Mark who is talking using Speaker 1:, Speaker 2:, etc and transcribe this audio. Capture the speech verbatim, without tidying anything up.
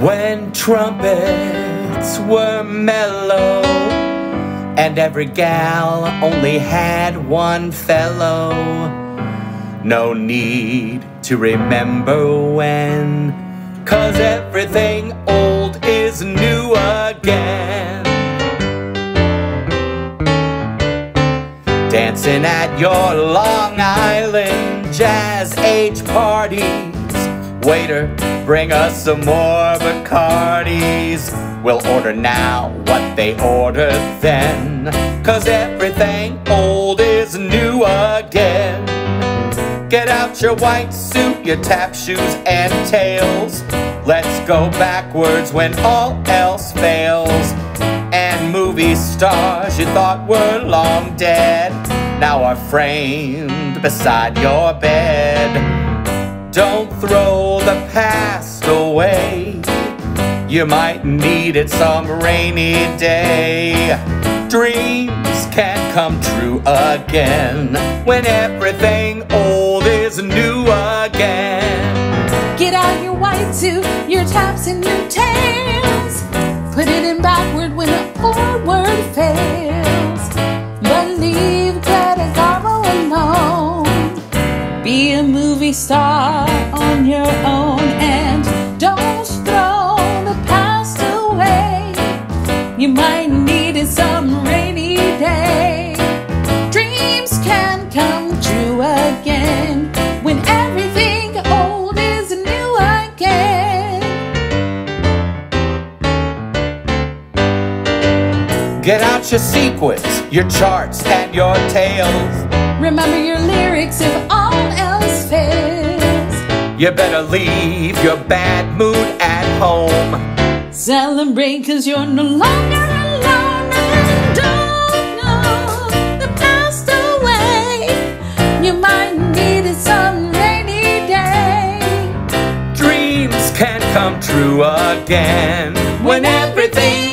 Speaker 1: When trumpets were mellow and every gal only had one fellow, no need to remember when, 'cause everything old is new again. Dancing at your Long Island jazz age parties. Waiter, bring us some more Bacardis. We'll order now what they ordered then, 'cause everything old is new again. Get out your white suit, your tap shoes and tails. Let's go backwards when all else fails. And movie stars you thought were long dead now are framed beside your bed. Don't throw the past away, you might need it some rainy day. Dreams can come true again when everything old is new again.
Speaker 2: Get out your white suit, your taps and your tails. Put it in backward when the forward fails. But leave Greta Garbo alone. Be a movie star on your own and don't throw the past away. You might need it some rainy day. Dreams can come true again when everything old is new again.
Speaker 1: Get out your sequins, your charts and your tails.
Speaker 2: Remember your lyrics if all else fails.
Speaker 1: You better leave your bad mood at home.
Speaker 2: Celebrate 'cause you're no longer alone and don't know the past away. You might need it some rainy day.
Speaker 1: Dreams can come true again when everything